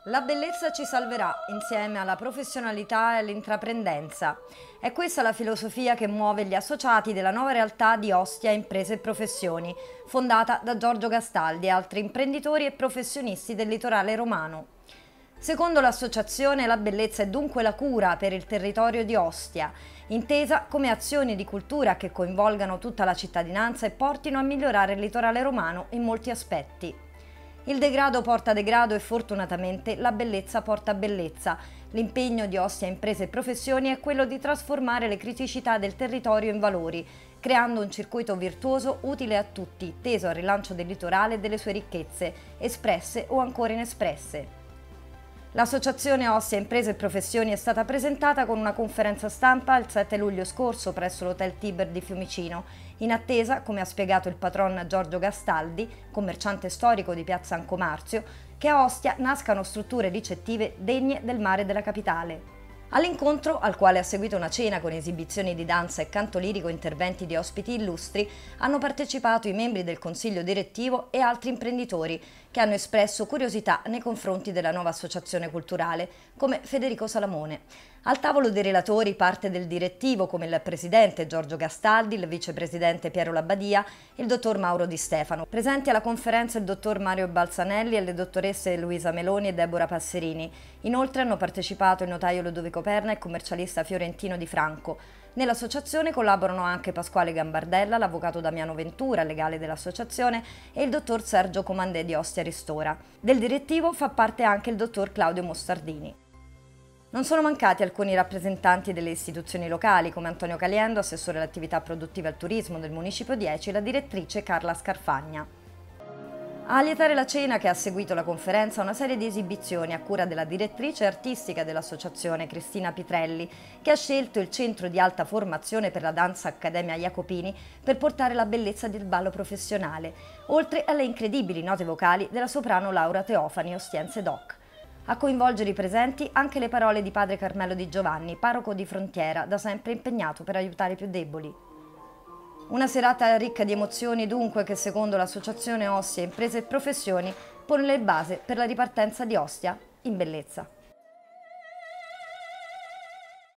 La bellezza ci salverà insieme alla professionalità e all'intraprendenza. È questa la filosofia che muove gli associati della nuova realtà di Ostia Imprese e Professioni, fondata da Giorgio Gastaldi e altri imprenditori e professionisti del litorale romano. Secondo l'associazione, la bellezza è dunque la cura per il territorio di Ostia, intesa come azioni di cultura che coinvolgano tutta la cittadinanza e portino a migliorare il litorale romano in molti aspetti. Il degrado porta degrado e fortunatamente la bellezza porta bellezza. L'impegno di Ostia Imprese e Professioni è quello di trasformare le criticità del territorio in valori, creando un circuito virtuoso utile a tutti, teso al rilancio del litorale e delle sue ricchezze, espresse o ancora inespresse. L'associazione Ostia Imprese e Professioni è stata presentata con una conferenza stampa il 7 luglio scorso presso l'Hotel Tiber di Fiumicino, in attesa, come ha spiegato il patron Giorgio Gastaldi, commerciante storico di Piazza Ancomarzio, che a Ostia nascano strutture ricettive degne del mare della capitale. All'incontro, al quale ha seguito una cena con esibizioni di danza e canto lirico e interventi di ospiti illustri, hanno partecipato i membri del consiglio direttivo e altri imprenditori che hanno espresso curiosità nei confronti della nuova associazione culturale, come Federico Salamone. Al tavolo dei relatori parte del direttivo come il presidente Giorgio Gastaldi, il vicepresidente Piero Labbadia e il dottor Mauro Di Stefano. Presenti alla conferenza il dottor Mario Balzanelli e le dottoresse Luisa Meloni e Deborah Passerini. Inoltre hanno partecipato il notaio Ludovico Perna e il commercialista fiorentino Di Franco. Nell'associazione collaborano anche Pasquale Gambardella, l'avvocato Damiano Ventura, legale dell'associazione, e il dottor Sergio Comandè di Ostia Ristora. Del direttivo fa parte anche il dottor Claudio Mostardini. Non sono mancati alcuni rappresentanti delle istituzioni locali, come Antonio Caliendo, assessore all'attività produttiva e al turismo del Municipio 10, e la direttrice Carla Scarfagna. A lietare la cena che ha seguito la conferenza una serie di esibizioni a cura della direttrice artistica dell'associazione Cristina Pitrelli, che ha scelto il centro di alta formazione per la danza Accademia Jacopini per portare la bellezza del ballo professionale, oltre alle incredibili note vocali della soprano Laura Teofani, ostiense doc. A coinvolgere i presenti anche le parole di padre Carmelo Di Giovanni, parroco di Frontiera, da sempre impegnato per aiutare i più deboli. Una serata ricca di emozioni dunque che secondo l'associazione Ostia Imprese e Professioni pone le basi per la ripartenza di Ostia in bellezza.